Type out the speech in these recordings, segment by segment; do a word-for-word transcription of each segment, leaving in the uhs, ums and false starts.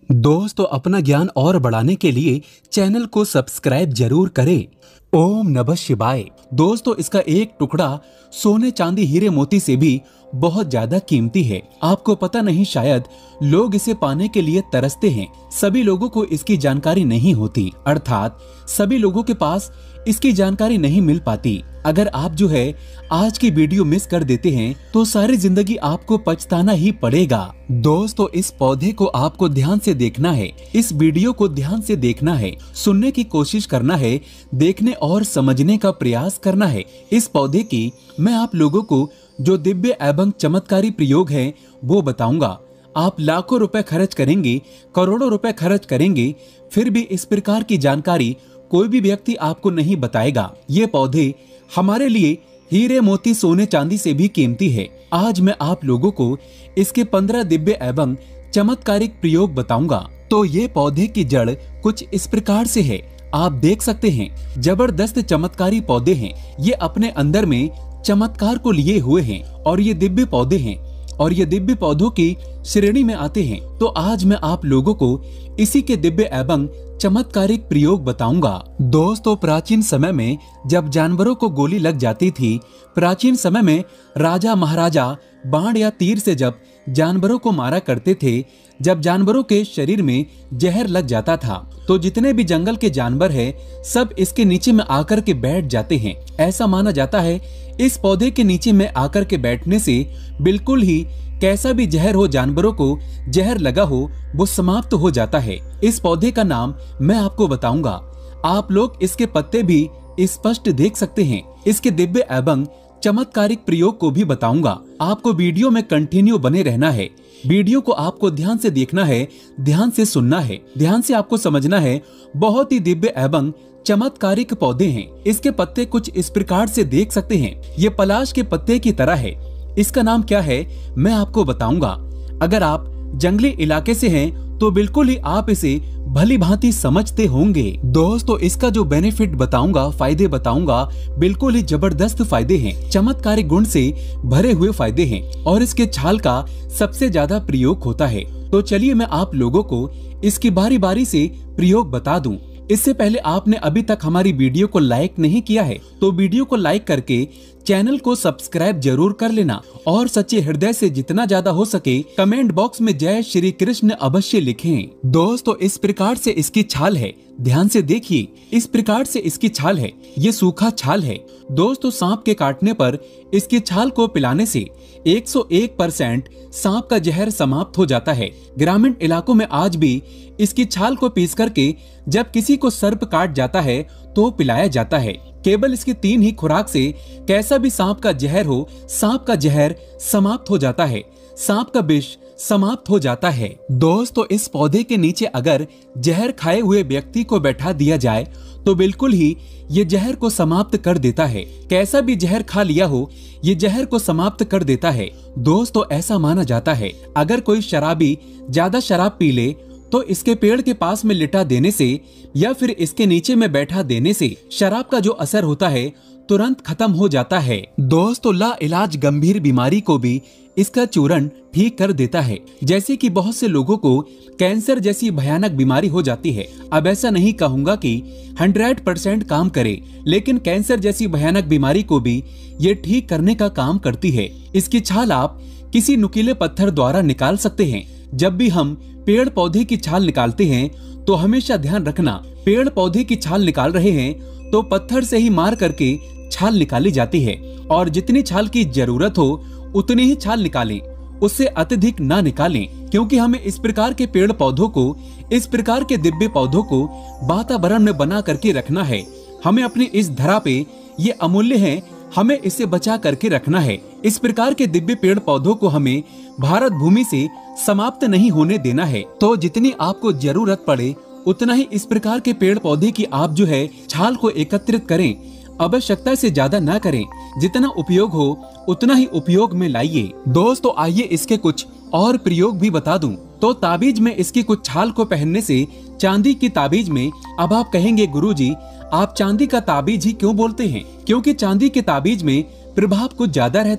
दोस्तों, अपना ज्ञान और बढ़ाने के लिए चैनल को सब्सक्राइब जरूर करें। ओम नमः शिवाय। दोस्तों, इसका एक टुकड़ा सोने चांदी हीरे मोती से भी बहुत ज्यादा कीमती है। आपको पता नहीं, शायद लोग इसे पाने के लिए तरसते हैं। सभी लोगों को इसकी जानकारी नहीं होती, अर्थात सभी लोगों के पास इसकी जानकारी नहीं मिल पाती। अगर आप जो है आज की वीडियो मिस कर देते हैं तो सारी जिंदगी आपको पछताना ही पड़ेगा। दोस्तों, इस पौधे को आपको ध्यान से देखना है, इस वीडियो को ध्यान से देखना है, सुनने की कोशिश करना है, देखने और समझने का प्रयास करना है। इस पौधे की मैं आप लोगों को जो दिव्य एवं चमत्कारी प्रयोग है वो बताऊंगा। आप लाखों रुपए खर्च करेंगे, करोड़ों रुपए खर्च करेंगे, फिर भी इस प्रकार की जानकारी कोई भी व्यक्ति आपको नहीं बताएगा। ये पौधे हमारे लिए हीरे मोती सोने चांदी से भी कीमती है। आज मैं आप लोगों को इसके पंद्रह दिव्य एवं चमत्कारिक प्रयोग बताऊंगा। तो ये पौधे की जड़ कुछ इस प्रकार से है, आप देख सकते हैं। जबरदस्त चमत्कारी पौधे हैं, ये अपने अंदर में चमत्कार को लिए हुए हैं और ये दिव्य पौधे हैं और ये दिव्य पौधों की श्रेणी में आते हैं। तो आज मैं आप लोगों को इसी के दिव्य एवं चमत्कारिक प्रयोग बताऊंगा। दोस्तों, प्राचीन समय में जब जानवरों को गोली लग जाती थी, प्राचीन समय में राजा महाराजा बाण या तीर से जब जानवरों को मारा करते थे, जब जानवरों के शरीर में जहर लग जाता था तो जितने भी जंगल के जानवर हैं सब इसके नीचे में आकर के बैठ जाते हैं। ऐसा माना जाता है इस पौधे के नीचे में आकर के बैठने से बिल्कुल ही कैसा भी जहर हो, जानवरों को जहर लगा हो, वो समाप्त हो जाता है। इस पौधे का नाम मैं आपको बताऊंगा। आप लोग इसके पत्ते भी स्पष्ट देख सकते हैं। इसके दिव्य एवं चमत्कारिक प्रयोग को भी बताऊंगा। आपको वीडियो में कंटिन्यू बने रहना है। वीडियो को आपको ध्यान से देखना है, ध्यान से सुनना है, ध्यान से आपको समझना है। बहुत ही दिव्य एवं चमत्कारिक पौधे हैं। इसके पत्ते कुछ इस प्रकार से देख सकते हैं। ये पलाश के पत्ते की तरह है। इसका नाम क्या है मैं आपको बताऊंगा। अगर आप जंगली इलाके से हैं तो बिल्कुल ही आप इसे भली भांति समझते होंगे। दोस्तों, इसका जो बेनिफिट बताऊंगा, फायदे बताऊंगा, बिल्कुल ही जबरदस्त फायदे हैं, चमत्कारिक गुण से भरे हुए फायदे हैं और इसके छाल का सबसे ज्यादा प्रयोग होता है। तो चलिए मैं आप लोगों को इसकी बारी बारी से प्रयोग बता दूं। इससे पहले आपने अभी तक हमारी वीडियो को लाइक नहीं किया है तो वीडियो को लाइक करके चैनल को सब्सक्राइब जरूर कर लेना और सच्चे हृदय से जितना ज्यादा हो सके कमेंट बॉक्स में जय श्री कृष्ण अवश्य लिखें। दोस्तों, इस प्रकार से इसकी छाल है, ध्यान से देखिए। इस प्रकार से इसकी छाल है, ये सूखा छाल है। दोस्तों, सांप के काटने पर इसकी छाल को पिलाने से एक सौ एक परसेंट सांप का जहर समाप्त हो जाता है। ग्रामीण इलाकों में आज भी इसकी छाल को पीस करके जब किसी को सर्प काट जाता है तो पिलाया जाता है। केवल इसकी तीन ही खुराक से कैसा भी सांप का जहर हो, सांप का जहर समाप्त हो जाता है, सांप का विष समाप्त हो जाता है। दोस्तों, इस पौधे के नीचे अगर जहर खाए हुए व्यक्ति को बैठा दिया जाए तो बिल्कुल ही ये जहर को समाप्त कर देता है। कैसा भी जहर खा लिया हो, ये जहर को समाप्त कर देता है। दोस्तों, ऐसा माना जाता है अगर कोई शराबी ज्यादा शराब पी ले तो इसके पेड़ के पास में लिटा देने से या फिर इसके नीचे में बैठा देने से शराब का जो असर होता है तुरंत खत्म हो जाता है। दोस्तों, ला इलाज गंभीर बीमारी को भी इसका चूर्ण ठीक कर देता है। जैसे कि बहुत से लोगों को कैंसर जैसी भयानक बीमारी हो जाती है। अब ऐसा नहीं कहूंगा कि हंड्रेड परसेंट काम करे, लेकिन कैंसर जैसी भयानक बीमारी को भी ये ठीक करने का काम करती है। इसकी छाल आप किसी नुकीले पत्थर द्वारा निकाल सकते हैं। जब भी हम पेड़ पौधे की छाल निकालते हैं तो हमेशा ध्यान रखना, पेड़ पौधे की छाल निकाल रहे हैं तो पत्थर से ही मार करके छाल निकाली जाती है और जितनी छाल की जरूरत हो उतनी ही छाल निकालें, उससे अत्यधिक ना निकालें। क्योंकि हमें इस प्रकार के पेड़ पौधों को, इस प्रकार के दिव्य पौधों को वातावरण में बना करके रखना है। हमें अपनी इस धरा पे ये अमूल्य है, हमें इसे बचा करके रखना है। इस प्रकार के दिव्य पेड़ पौधों को हमें भारत भूमि से समाप्त नहीं होने देना है। तो जितनी आपको जरूरत पड़े उतना ही इस प्रकार के पेड़ पौधे की आप जो है छाल को एकत्रित करें। आवश्यकता से ज्यादा ना करें, जितना उपयोग हो उतना ही उपयोग में लाइए। दोस्तों, आइए इसके कुछ और प्रयोग भी बता दूं। तो ताबीज में इसकी कुछ छाल को पहनने से चांदी की ताबीज में, अब आप कहेंगे गुरुजी आप चांदी का ताबीज ही क्यों बोलते हैं? क्योंकि चांदी के ताबीज में प्रभाव कुछ ज्यादा रहता है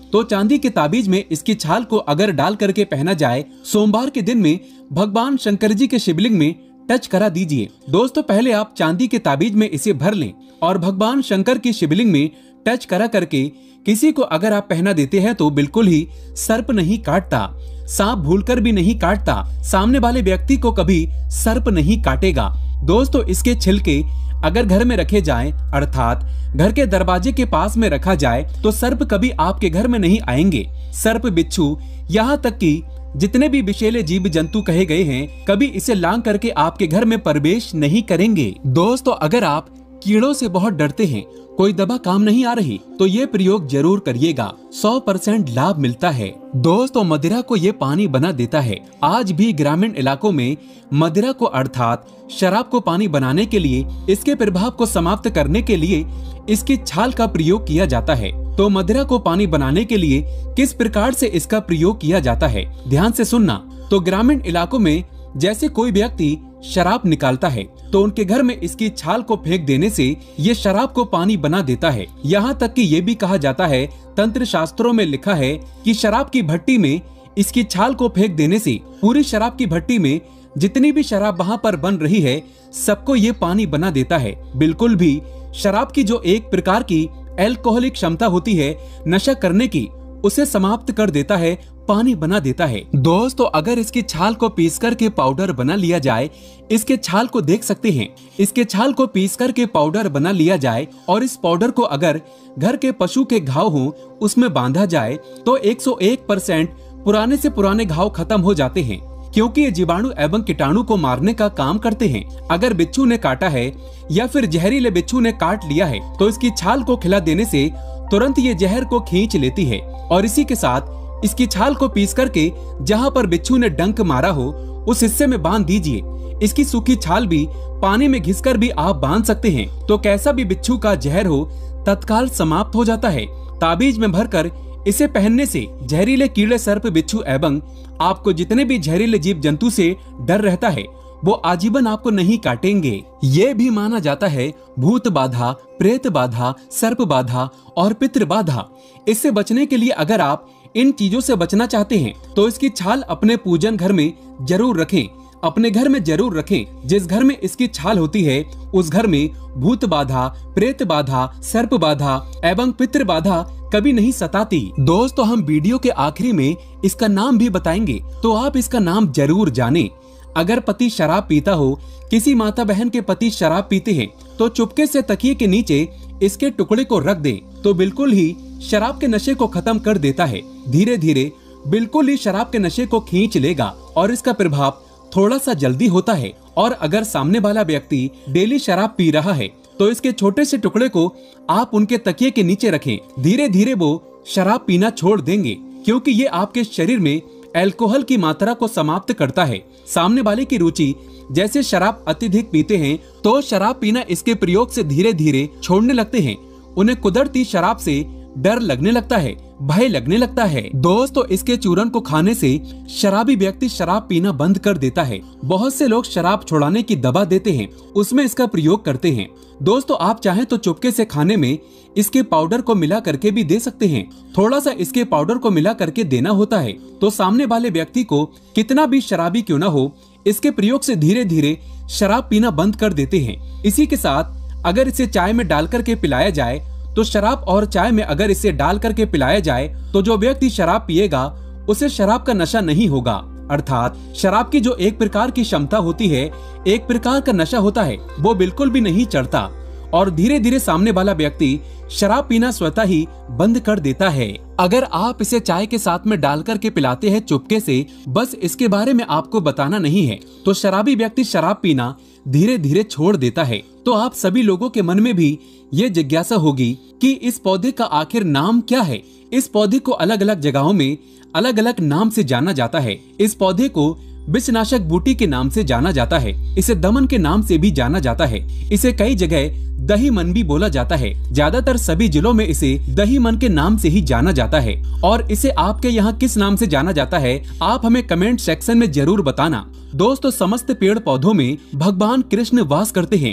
तो चांदी के ताबीज में इसकी छाल को अगर डाल करके पहना जाए, सोमवार के दिन में भगवान शंकर जी के शिवलिंग में टच करा दीजिए। दोस्तों पहले आप चांदी के ताबीज में इसे भर लें और भगवान शंकर की शिवलिंग में टच करा करके किसी को अगर आप पहना देते हैं तो बिल्कुल ही सर्प नहीं काटता, सांप भूलकर भी नहीं काटता, सामने वाले व्यक्ति को कभी सर्प नहीं काटेगा। दोस्तों इसके छिलके अगर घर में रखे जाएं, अर्थात घर के दरवाजे के पास में रखा जाए, तो सर्प कभी आपके घर में नहीं आएंगे। सर्प, बिच्छू, यहाँ तक कि जितने भी विषैले जीव जंतु कहे गए हैं, कभी इसे लांग करके आपके घर में प्रवेश नहीं करेंगे। दोस्तों अगर आप कीड़ों से बहुत डरते हैं, कोई दवा काम नहीं आ रही, तो ये प्रयोग जरूर करिएगा, सौ परसेंट लाभ मिलता है। दोस्तों मदिरा को ये पानी बना देता है। आज भी ग्रामीण इलाकों में मदिरा को अर्थात शराब को पानी बनाने के लिए, इसके प्रभाव को समाप्त करने के लिए इसकी छाल का प्रयोग किया जाता है। तो मदिरा को पानी बनाने के लिए किस प्रकार से इसका प्रयोग किया जाता है, ध्यान से सुनना। तो ग्रामीण इलाकों में जैसे कोई व्यक्ति शराब निकालता है तो उनके घर में इसकी छाल को फेंक देने से ये शराब को पानी बना देता है। यहाँ तक कि ये भी कहा जाता है, तंत्र शास्त्रों में लिखा है कि शराब की भट्टी में इसकी छाल को फेंक देने से पूरी शराब की भट्टी में जितनी भी शराब वहाँ पर बन रही है, सबको ये पानी बना देता है। बिल्कुल भी शराब की जो एक प्रकार की एल्कोहलिक क्षमता होती है नशा करने की, उसे समाप्त कर देता है, पानी बना देता है। दोस्तों अगर इसकी छाल को पीस करके पाउडर बना लिया जाए, इसके छाल को देख सकते हैं, इसके छाल को पीस करके पाउडर बना लिया जाए और इस पाउडर को अगर घर के पशु के घाव हो उसमें बांधा जाए तो एक सौ एक परसेंट पुराने से पुराने घाव खत्म हो जाते हैं, क्योंकि ये जीवाणु एवं कीटाणु को मारने का काम करते हैं। अगर बिच्छू ने काटा है या फिर जहरीले बिच्छू ने काट लिया है तो इसकी छाल को खिला देने से तुरंत ये जहर को खींच लेती है और इसी के साथ इसकी छाल को पीस करके जहाँ पर बिच्छू ने डंक मारा हो उस हिस्से में बांध दीजिए। इसकी सूखी छाल भी पानी में घिसकर भी आप बांध सकते हैं, तो कैसा भी बिच्छू का जहर हो तत्काल समाप्त हो जाता है। ताबीज में भरकर इसे पहनने से जहरीले कीड़े, सर्प, बिच्छू एवं आपको जितने भी जहरीले जीव जंतु से डर रहता है वो आजीवन आपको नहीं काटेंगे। ये भी माना जाता है भूत बाधा, प्रेत बाधा, सर्प बाधा और पितृ बाधा। इससे बचने के लिए अगर आप इन चीजों से बचना चाहते हैं तो इसकी छाल अपने पूजन घर में जरूर रखें, अपने घर में जरूर रखें। जिस घर में इसकी छाल होती है उस घर में भूत बाधा, प्रेत बाधा, सर्प बाधा एवं पितृ बाधा कभी नहीं सताती। दोस्तों हम वीडियो के आखिरी में इसका नाम भी बताएंगे, तो आप इसका नाम जरूर जानें। अगर पति शराब पीता हो, किसी माता बहन के पति शराब पीते हैं, तो चुपके से तकिए के नीचे इसके टुकड़े को रख दें, तो बिल्कुल ही शराब के नशे को खत्म कर देता है। धीरे धीरे बिल्कुल ही शराब के नशे को खींच लेगा और इसका प्रभाव थोड़ा सा जल्दी होता है। और अगर सामने वाला व्यक्ति डेली शराब पी रहा है तो इसके छोटे से टुकड़े को आप उनके तकिए के नीचे रखें। धीरे धीरे वो शराब पीना छोड़ देंगे, क्योंकि ये आपके शरीर में अल्कोहल की मात्रा को समाप्त करता है। सामने वाले की रुचि जैसे शराब अत्यधिक पीते हैं तो शराब पीना इसके प्रयोग से धीरे धीरे छोड़ने लगते हैं। उन्हें कुदरती शराब से डर लगने लगता है, भय लगने लगता है। दोस्तों इसके चूरन को खाने से शराबी व्यक्ति शराब पीना बंद कर देता है। बहुत से लोग शराब छुड़ाने की दवा देते हैं, उसमें इसका प्रयोग करते हैं। दोस्तों आप चाहें तो चुपके से खाने में इसके पाउडर को मिला करके भी दे सकते हैं। थोड़ा सा इसके पाउडर को मिला करके देना होता है, तो सामने वाले व्यक्ति को कितना भी शराबी क्यों ना हो, इसके प्रयोग से धीरे धीरे शराब पीना बंद कर देते हैं। इसी के साथ अगर इसे चाय में डाल करके पिलाया जाए तो शराब और चाय में अगर इसे डाल करके पिलाया जाए तो जो व्यक्ति शराब पिएगा उसे शराब का नशा नहीं होगा। अर्थात शराब की जो एक प्रकार की क्षमता होती है, एक प्रकार का नशा होता है, वो बिल्कुल भी नहीं चढ़ता और धीरे धीरे सामने वाला व्यक्ति शराब पीना स्वतः ही बंद कर देता है। अगर आप इसे चाय के साथ में डाल करके पिलाते हैं चुपके से, बस इसके बारे में आपको बताना नहीं है, तो शराबी व्यक्ति शराब पीना धीरे धीरे छोड़ देता है। तो आप सभी लोगों के मन में भी ये जिज्ञासा होगी कि इस पौधे का आखिर नाम क्या है। इस पौधे को अलग अलग जगहों में अलग अलग नाम से जाना जाता है। इस पौधे को विषनाशक बूटी के नाम से जाना जाता है, इसे दमन के नाम से भी जाना जाता है, इसे कई जगह दही मन भी बोला जाता है। ज्यादातर सभी जिलों में इसे दही मन के नाम से ही जाना जाता है। और इसे आपके यहाँ किस नाम से जाना जाता है, आप हमें कमेंट सेक्शन में जरूर बताना। दोस्तों समस्त पेड़ पौधों में भगवान कृष्ण वास करते हैं।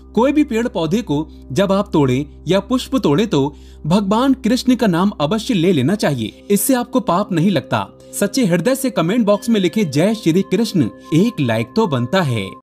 कोई भी पेड़ पौधे को जब आप तोड़े या पुष्प तोड़े तो भगवान कृष्ण का नाम अवश्य ले लेना चाहिए। इससे आपको पाप नहीं लगता। सच्चे हृदय से कमेंट बॉक्स में लिखे जय श्री कृष्ण, एक लाइक तो बनता है।